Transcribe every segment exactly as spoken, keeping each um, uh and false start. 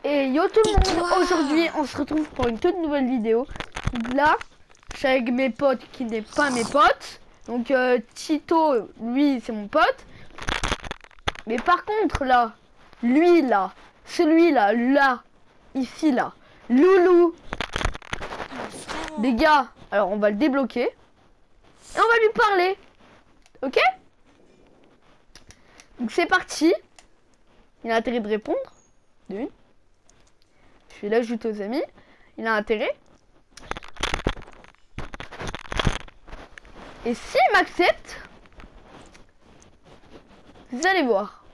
Et yo tout le monde, aujourd'hui on se retrouve pour une toute nouvelle vidéo. Là, je suis avec mes potes qui n'est pas mes potes. Donc euh, Tito, lui c'est mon pote. Mais par contre là, lui là, celui-là, là, ici là, Loulou. Les gars, alors on va le débloquer. Et on va lui parler. Ok? Donc c'est parti. Il a intérêt de répondre. D'une. Je vais l'ajouter aux amis. Il a intérêt. Et s'il m'accepte, vous allez voir.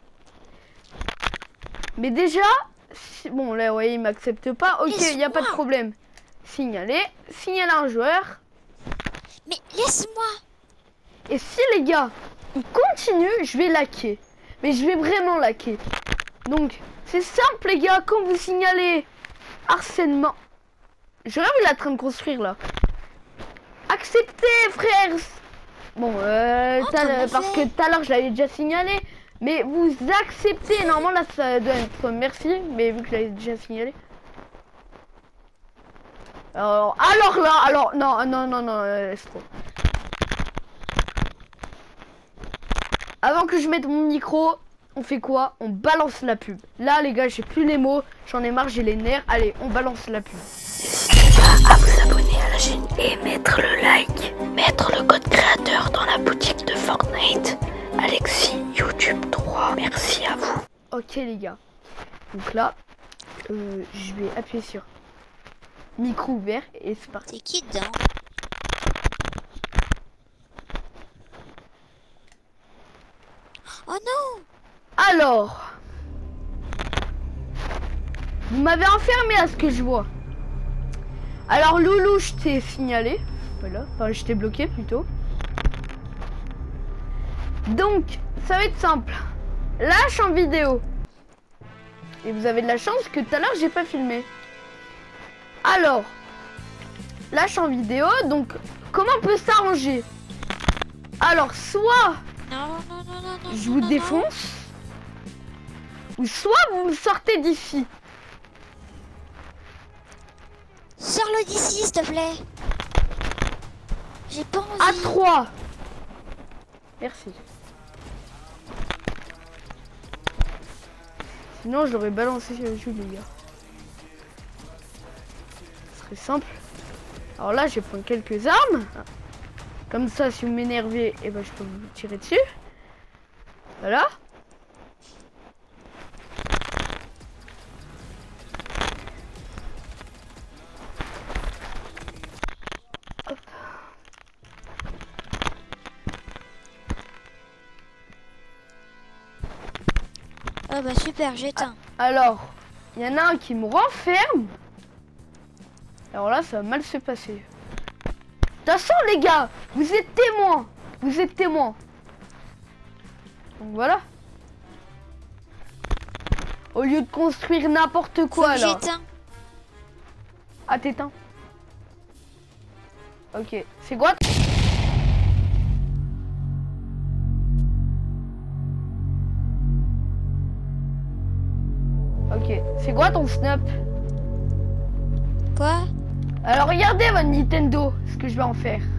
Mais déjà, si, bon là, ouais, il m'accepte pas. Ok, il n'y a pas de problème. Signaler, signaler un joueur. Mais laisse-moi. Et si les gars, ils continuent, je vais laquer. Mais je vais vraiment laquer. Donc, c'est simple les gars, quand vous signalez harcèlement. Je regarde, il est en train de construire là. Acceptez frères. Bon, euh, oh, parce que tout à l'heure je l'avais déjà signalé. Mais vous acceptez, normalement là ça doit être merci. Mais vu que je l'avais déjà signalé. Alors, alors là, alors, non, non, non, non, euh, c'est trop. Avant que je mette mon micro, on fait quoi? On balance la pub. Là les gars, j'ai plus les mots, j'en ai marre, j'ai les nerfs. Allez, on balance la pub. N'hésitez pas à vous abonner à la chaîne et mettre le like. Mettre le code créateur dans la boutique de Fortnite. Alexis YouTube trois, merci à vous. Ok les gars. Donc là, euh, je vais appuyer sur micro ouvert et c'est parti. C'est qui dedans? Oh non! Alors, vous m'avez enfermé à ce que je vois. Alors Loulou, je t'ai signalé. Voilà, enfin je t'ai bloqué plutôt. Donc, ça va être simple. Lâche en vidéo. Et vous avez de la chance que tout à l'heure j'ai pas filmé. Alors, lâche en vidéo. Donc, comment on peut s'arranger? Alors, soit Non, non, non, non, non. je vous non, défonce. Ou soit vous me sortez d'ici. Sors-le d'ici, s'il te plaît. J'ai pas envie. À trois. Merci. Sinon, je l'aurais balancé sur le jeu, les gars. Ce serait simple. Alors là, je vais prendre quelques armes. Comme ça, si vous m'énervez, eh ben, je peux vous tirer dessus. Voilà. Hop. Ah bah super, j'éteins. Alors, il y en a un qui me renferme. Alors là, ça va mal se passer. De toute façon, les gars, vous êtes témoins. Vous êtes témoins. Donc voilà. Au lieu de construire n'importe quoi, là. J'éteins. Ah, t'éteins. Ok. C'est quoi? Ok. C'est quoi ton snap? Quoi? Alors regardez votre Nintendo, ce que je vais en faire.